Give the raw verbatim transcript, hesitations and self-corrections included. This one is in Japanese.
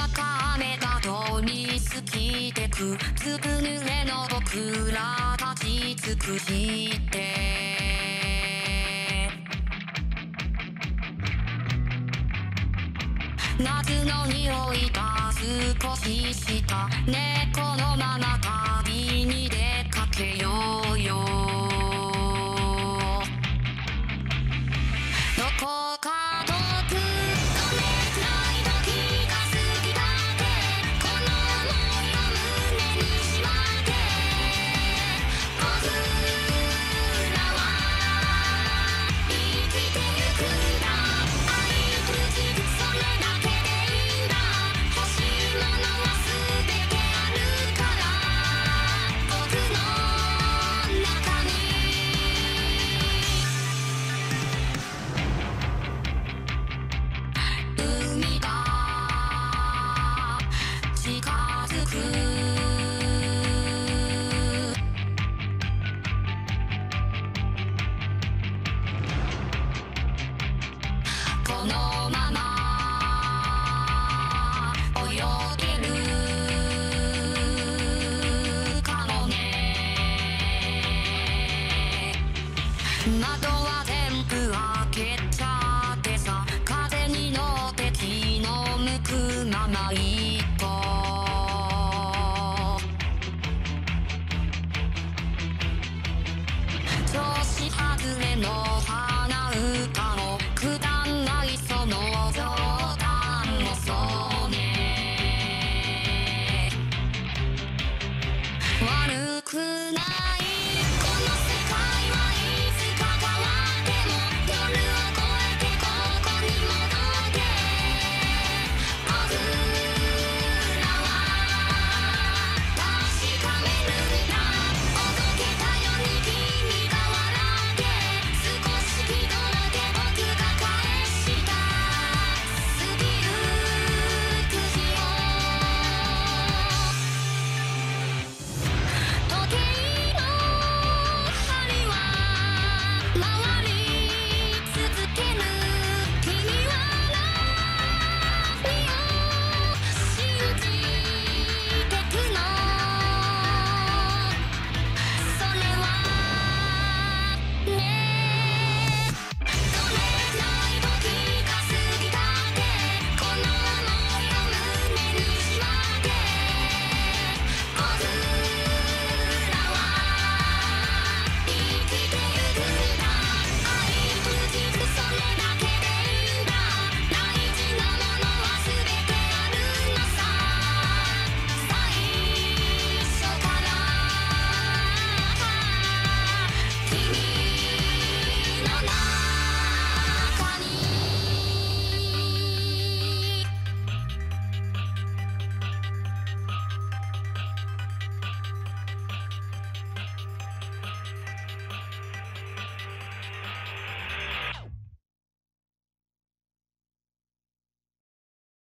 中雨が通り過ぎてくずぶ濡れの僕ら立ち尽くして夏の匂いが少しした猫のまま旅に出かけようよどこか遠くどれくらい時が過ぎたってこの想いを胸にしまって僕らは生きてゆくんだ愛くじくそれだけでいいんだ欲しいものは全てあるから僕の中に海が近づくこのまま泳げるかもね窓は全部開けちゃってさ風に乗って気の向くまま行こう調子外れの鼻歌